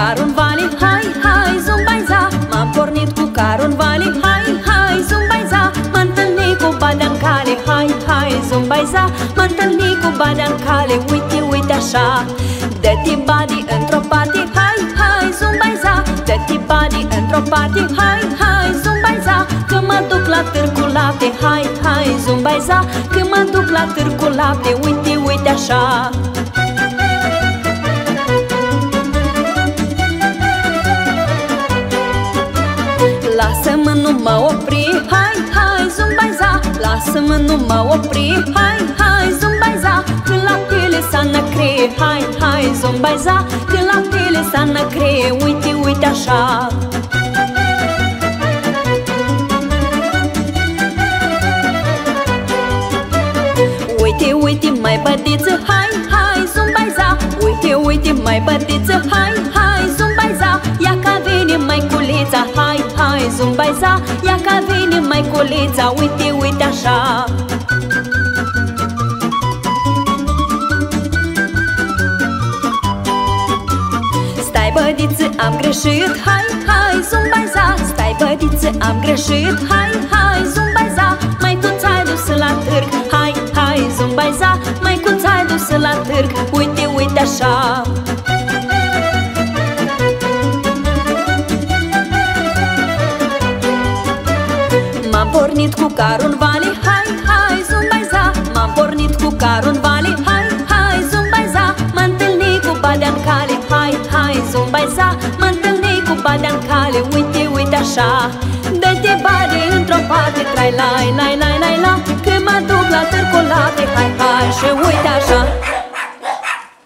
carul în vale, hai, hai, zumbaiza. M-am pornit cu carul în vale, hai, hai, zumbaiza. M-am întâlnit cu badea în cale, hai, hai, zumbaiza. M-am întâlnit cu badea în cale, uite, uite așa. Dă-te badi într-o parte, hai, hai, zumbaiza. Dă-te badi într-o parte, hai, hai, zumbaiza. Că mă duc la târgu lapte, hai, hai, zumbaiza. Că mă duc la târgu lapte, uite, uite așa. Lasă-mă, nu mă opri, hai, hai, zumbaiza. Lasă-mă, nu mă opri, hai, hai, zumbaiza. Când laptele s-a năcrie, hai, hai, zumbaiza. Când laptele s-a năcrie, uite, uite așa. Uite, uite, mai bădiță, hai, hai, zumbaiza. Uite, uite, mai bădiță, hai, hai, zumbaiza. Ia ca vine măiculița, hai, hai, zumbaiza. Ia ca vine măiculița, uite, uite așa. Stai bădiță, am greșit, hai, hai, zumbaiza. Stai bădiță, am greșit, hai, hai, zumbaiza. Măicuța-i dus la târg, hai, hai, zumbaiza. Măicuța-i dus la târg, uite, uite așa. M-am pornit cu carul în vale, hai, hai, zumbaiza. M-am pornit cu carul în vale, hai, hai, zumbaiza. M-am întâlnit cu badea în cale, hai, hai, zumbaiza. M-am întâlnit cu badea în cale, uite, uite așa. Dă-te bade într-o parte, trai, lai, lai, lai, lai, la. Că mă duc la târgu lapte, hai, hai, și uite așa.